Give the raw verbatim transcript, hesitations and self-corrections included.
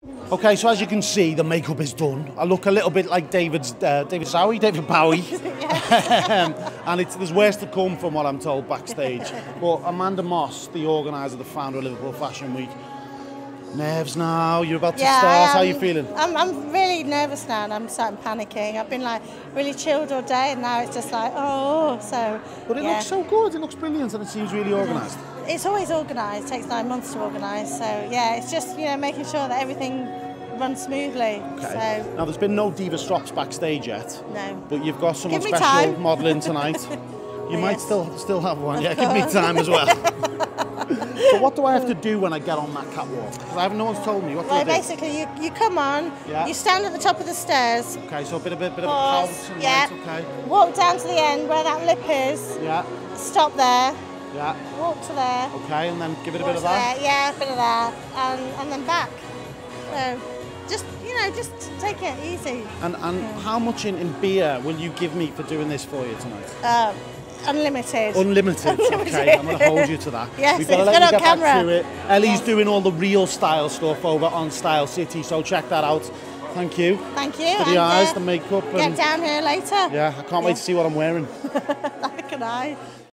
Okay, so as you can see, the makeup is done. I look a little bit like David's, uh, David Sowie, David Bowie. um, and it's, there's worse to come from what I'm told backstage. But Amanda Moss, the organiser, the founder of Liverpool Fashion Week. Nerves now, you're about to yeah, start, how are you feeling? I'm, I'm really nervous now and I'm starting panicking. I've been like really chilled all day and now it's just like, oh, so. But it yeah. looks so good, it looks brilliant and it seems really organised. It's always organised, it takes nine months to organise, so yeah, it's just, you know, making sure that everything runs smoothly. Okay. So. Now there's been no Diva Strops backstage yet. No. But you've got someone Give me special time. modelling tonight. You Yes. might still still have one, Of yeah, course. give me time as well. So what do I have to do when I get on that catwalk? Because I haven't, no one's told me. What do Well, I do? basically, you, you come on, Yeah. you stand at the top of the stairs, Okay, so a bit, a bit, bit of a pause, pounce and yeah, right, okay. walk down to the end where that lip is, Yeah, stop there, yeah, walk to there, okay, and then give it a walk bit of to that. there, yeah, a bit of that, and, and then back. So, just, you know, just take it easy. And, and Yeah. how much in, in beer will you give me for doing this for you tonight? Um, unlimited. Unlimited. Unlimited. Okay, I'm going to hold you to that. Yes, We've got to it's let got you on get back camera. to it. Ellie's Yes. doing all the real style stuff over on Style City, so check that out. Thank you. Thank you. For the and, eyes, uh, the makeup. Get And down here later. yeah, I can't wait to see what I'm wearing. Like an eye.